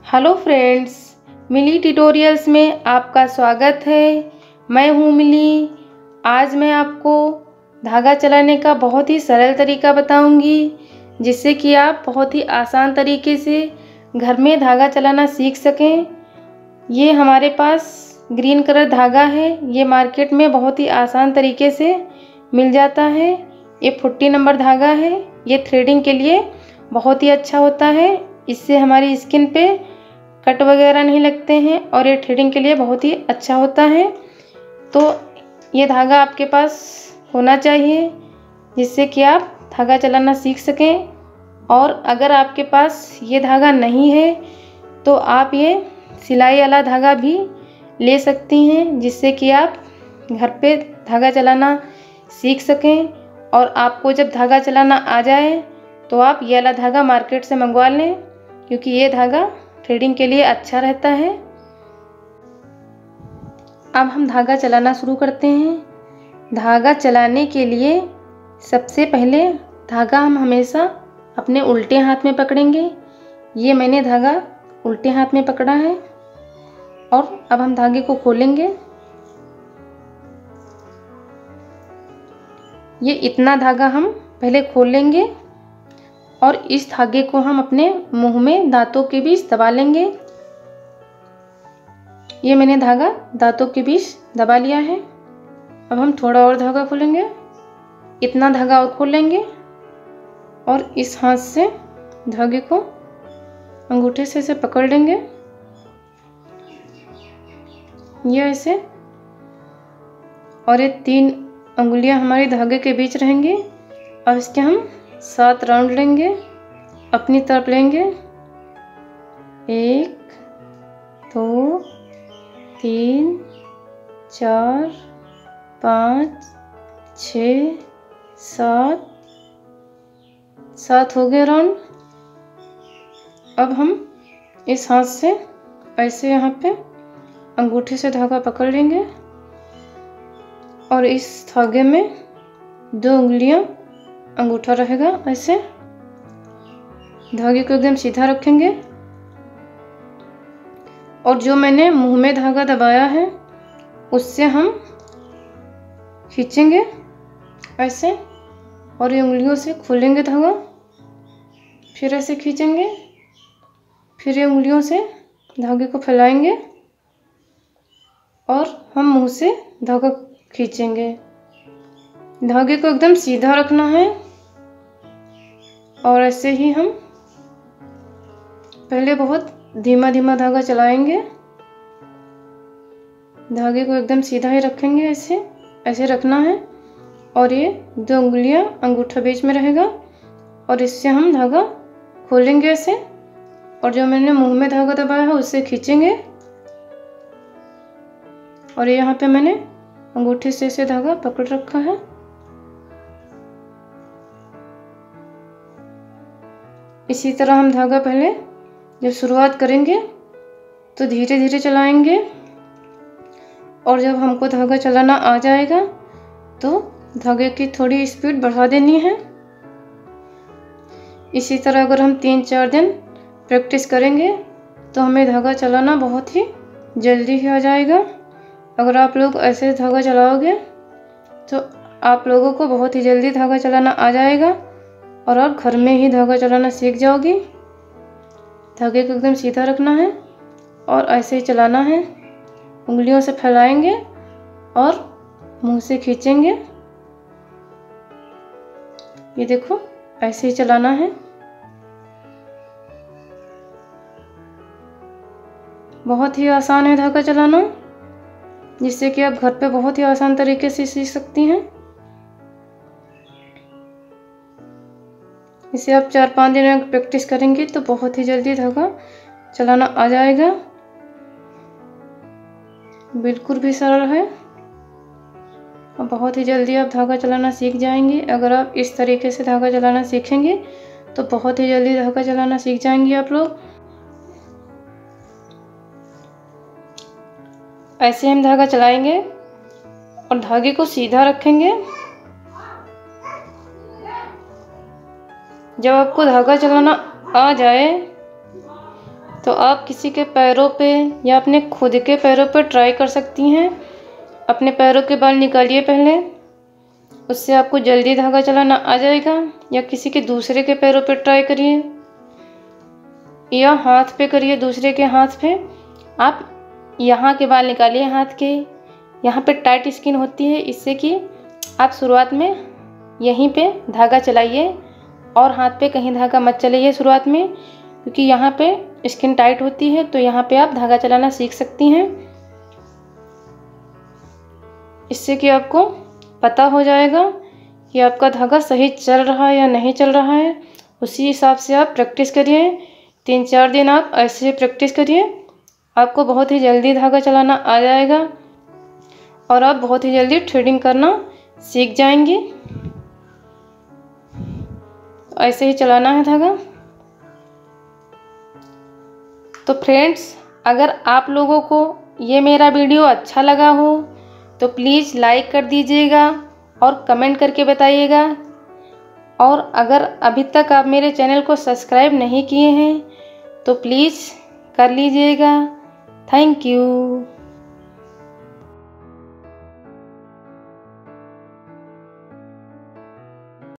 Hello friends, मिली tutorials में आपका स्वागत है। मैं हूँ मिली। आज मैं आपको धागा चलाने का बहुत ही सरल तरीका बताऊंगी, जिससे कि आप बहुत ही आसान तरीके से घर में धागा चलाना सीख सकें। ये हमारे पास ग्रीन कलर धागा है। ये मार्केट में बहुत ही आसान तरीके से मिल जाता है। ये 40 नंबर धागा है। ये थ्रेडिंग के लिए बहुत ही अच्छा होता है। इससे हमारी स्किन पे कट वगैरह नहीं लगते हैं और ये थ्रेडिंग के लिए बहुत ही अच्छा होता है। तो ये धागा आपके पास होना चाहिए, जिससे कि आप धागा चलाना सीख सकें। और अगर आपके पास ये धागा नहीं है तो आप ये सिलाई वाला धागा भी ले सकती हैं, जिससे कि आप घर पे धागा चलाना सीख सकें। और आपको जब धागा चलाना आ जाए तो आप ये वाला धागा मार्केट से मंगवा लें, क्योंकि ये धागा थ्रेडिंग के लिए अच्छा रहता है। अब हम धागा चलाना शुरू करते हैं। धागा चलाने के लिए सबसे पहले धागा हम हमेशा अपने उल्टे हाथ में पकड़ेंगे। ये मैंने धागा उल्टे हाथ में पकड़ा है। और अब हम धागे को खोलेंगे। ये इतना धागा हम पहले खोल लेंगे और इस धागे को हम अपने मुंह में दांतों के बीच दबा लेंगे। ये मैंने धागा दांतों के बीच दबा लिया है। अब हम थोड़ा और धागा खोलेंगे। इतना धागा और खोल लेंगे और इस हाथ से धागे को अंगूठे से ऐसे पकड़ लेंगे, ये ऐसे। और ये 3 अंगुलियां हमारी धागे के बीच रहेंगी। अब इसके हम 7 राउंड लेंगे, अपनी तरफ लेंगे। 1 2 3 4 5 6 7 हो गए राउंड। अब हम इस हाथ से ऐसे यहाँ पे अंगूठे से धागा पकड़ लेंगे और इस धागे में 2 उंगलियां अंगूठा रहेगा। ऐसे धागे को एकदम सीधा रखेंगे और जो मैंने मुंह में धागा दबाया है उससे हम खींचेंगे ऐसे, और ये उंगलियों से खोलेंगे धागा। फिर ऐसे खींचेंगे, फिर ये उंगलियों से धागे को फैलाएंगे और हम मुंह से धागा खींचेंगे। धागे को एकदम सीधा रखना है। और ऐसे ही हम पहले बहुत धीमा धीमा धागा चलाएंगे। धागे को एकदम सीधा ही रखेंगे, ऐसे ऐसे रखना है। और ये 2 उंगलियां अंगूठा बीच में रहेगा और इससे हम धागा खोलेंगे ऐसे। और जो मैंने मुंह में धागा दबाया है उससे खींचेंगे। और यहाँ पे मैंने अंगूठे से ऐसे धागा पकड़ रखा है। इसी तरह हम धागा पहले जब शुरुआत करेंगे तो धीरे धीरे चलाएंगे, और जब हमको धागा चलाना आ जाएगा तो धागे की थोड़ी स्पीड बढ़ा देनी है। इसी तरह अगर हम 3-4 दिन प्रैक्टिस करेंगे तो हमें धागा चलाना बहुत ही जल्दी ही आ जाएगा। अगर आप लोग ऐसे धागा चलाओगे तो आप लोगों को बहुत ही जल्दी धागा चलाना आ जाएगा और आप घर में ही धागा चलाना सीख जाओगी। धागे को एकदम सीधा रखना है और ऐसे ही चलाना है। उंगलियों से फैलाएंगे और मुंह से खींचेंगे। ये देखो, ऐसे ही चलाना है। बहुत ही आसान है धागा चलाना, जिससे कि आप घर पे बहुत ही आसान तरीके से सीख सकती हैं। इसे आप 4-5 दिन में प्रैक्टिस करेंगे तो बहुत ही जल्दी धागा चलाना आ जाएगा। बिल्कुल भी सरल है और बहुत ही जल्दी आप धागा चलाना सीख जाएंगे। अगर आप इस तरीके से धागा चलाना सीखेंगे तो बहुत ही जल्दी धागा चलाना सीख जाएंगे आप लोग। ऐसे हम धागा चलाएंगे और धागे को सीधा रखेंगे। जब आपको धागा चलाना आ जाए तो आप किसी के पैरों पे या अपने खुद के पैरों पे ट्राई कर सकती हैं। अपने पैरों के बाल निकालिए पहले, उससे आपको जल्दी धागा चलाना आ जाएगा। या किसी के दूसरे के पैरों पे ट्राई करिए या हाथ पे करिए, दूसरे के हाथ पे। आप यहाँ के बाल निकालिए हाथ के, यहाँ पे टाइट स्किन होती है, इससे कि आप शुरुआत में यहीं पे धागा चलाइए और हाथ पे कहीं धागा मत चलाइए शुरुआत में, क्योंकि यहाँ पे स्किन टाइट होती है। तो यहाँ पे आप धागा चलाना सीख सकती हैं, इससे कि आपको पता हो जाएगा कि आपका धागा सही चल रहा है या नहीं चल रहा है। उसी हिसाब से आप प्रैक्टिस करिए। 3-4 दिन आप ऐसे प्रैक्टिस करिए, आपको बहुत ही जल्दी धागा चलाना आ जाएगा और आप बहुत ही जल्दी थ्रेडिंग करना सीख जाएंगी। ऐसे ही चलाना है धागा। तो फ्रेंड्स, अगर आप लोगों को ये मेरा वीडियो अच्छा लगा हो तो प्लीज़ लाइक कर दीजिएगा और कमेंट करके बताइएगा। और अगर अभी तक आप मेरे चैनल को सब्सक्राइब नहीं किए हैं तो प्लीज़ कर लीजिएगा। Thank you.